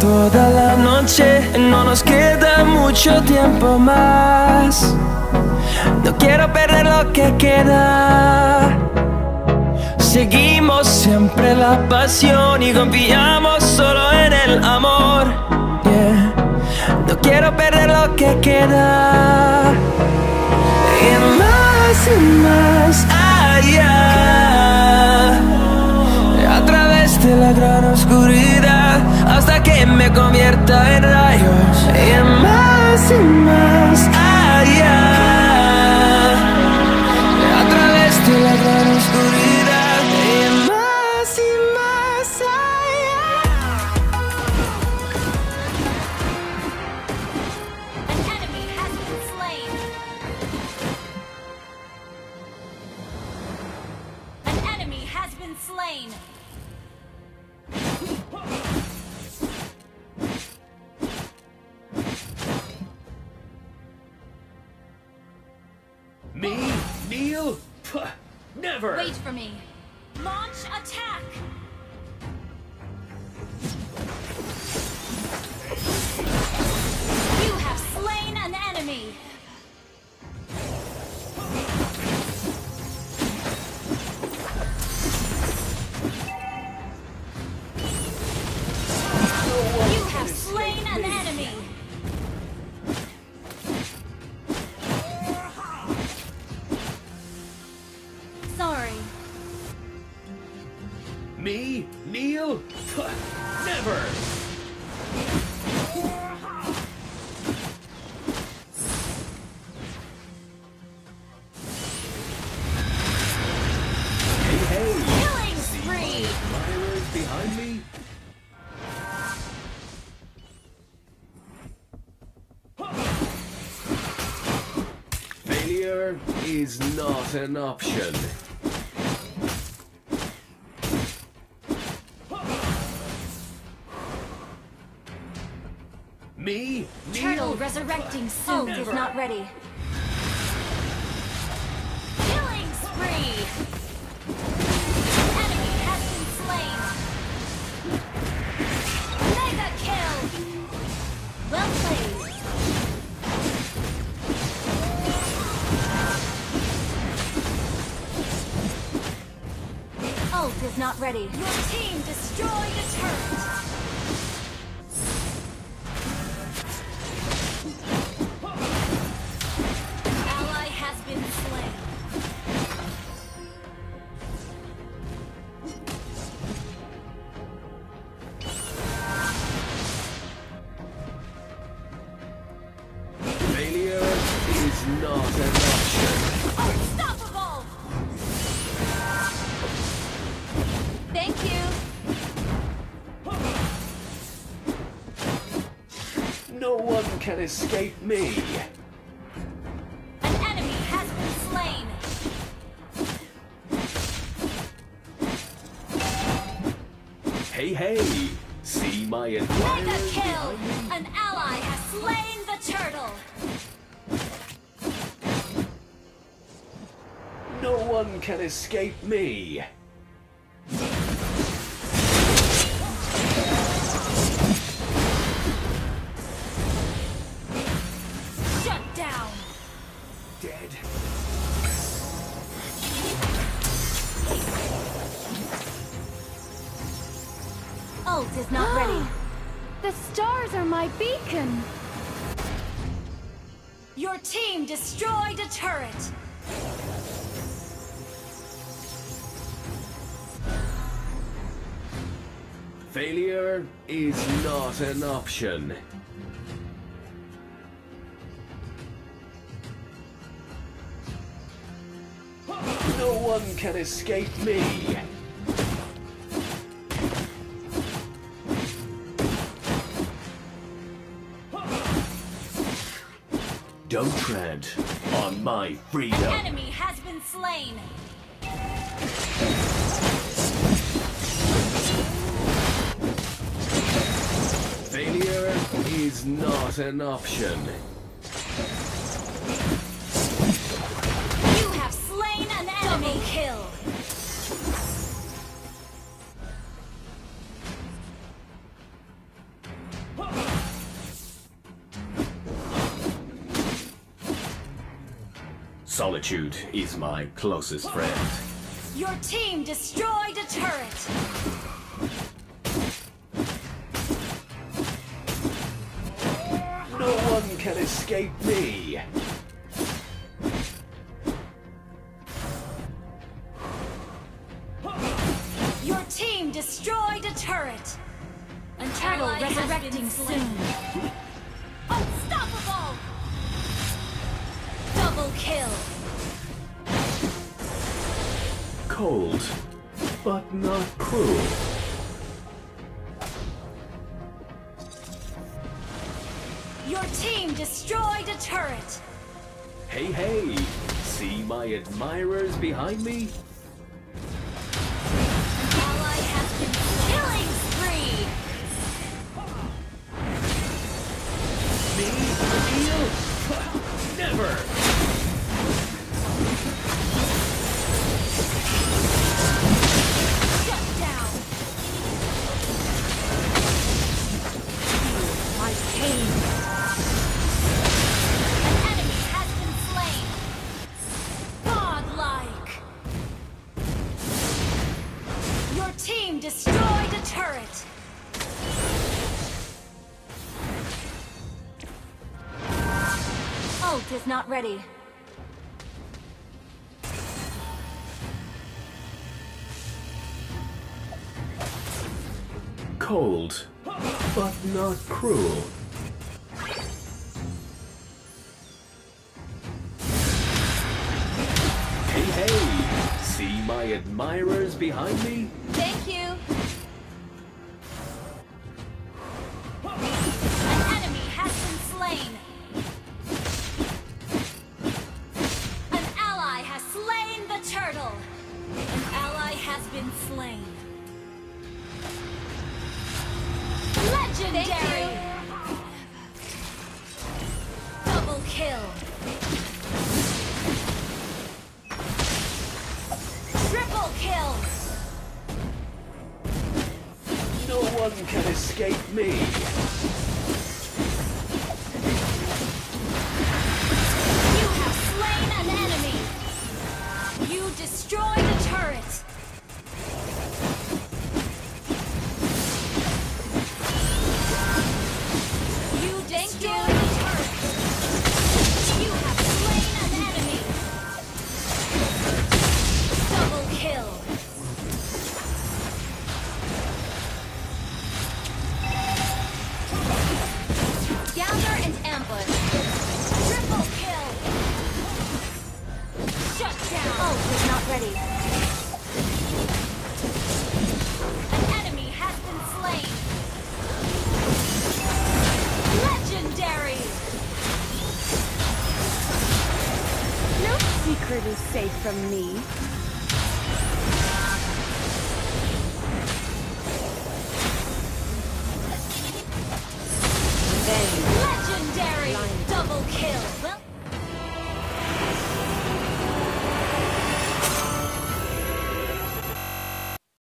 toda la noche, no nos queda mucho tiempo más. No quiero perder lo que queda. Seguimos siempre la pasión y confiamos solo en el amor. Yeah. No quiero perder lo que queda. Y más allá, a través de la gran oscuridad, hasta que me convierta en rayos. Y más allá, a través de la gran oscuridad, y más allá. An enemy has been slain. An enemy has been slain. Me? Neil? Puh, never! Wait for me. Launch attack. You have slain an enemy. You have slain an enemy. Sorry. Me? Neil? Puh, never! Hey! Killing See spree. my admirers behind me? Failure is not an option. Me? Turtle Neil? resurrecting soon is not ready. Killing spree. Enemy has been slain. Mega kill. Well played. Ult is not ready. Your team destroyed a turret. Ally has been slain. Failure is not an option. Unstoppable! Thank you. No one can escape me. An enemy has been slain. Hey! See my Mega admirers kill! behind me? An ally has slain the turtle. No one can escape me. Shut down. Dead. Ult is not ready. The stars are my beacon. Your team destroyed a turret. Failure is not an option. No one can escape me. Don't tread on my freedom. Enemy has been slain. Failure is not an option. You have slain an enemy. Double kill. Solitude is my closest friend. Your team destroyed a turret. No one can escape me. Your team destroyed a turret. A turtle ally has resurrecting been slain. soon. Unstoppable! Double kill. Cold, but not cruel. Your team destroyed a turret. Hey, hey! See my admirers behind me? Ally has been killing spree. Me? Heal? Never! Shut down. My pain. An enemy has been slain. Godlike. Your team destroyed a turret. Ult is not ready. Cold, but not cruel. Hey, hey! See my admirers behind me? Thank you. An enemy has been slain. An ally has slain the turtle. An ally has been slain. Legendary! Double kill. Triple kill. No one can escape me. You have slain an enemy. You destroyed a turret. You destroyed a turret. You have slain an enemy. Double kill. Gather and ambush. Triple kill. Shut down. Ult is not ready. An enemy has been slain. Legendary. No secret is safe from me. Revenge